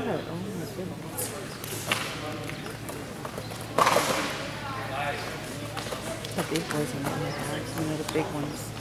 water. Oh my goodness. The big boys are not in the house, the big ones.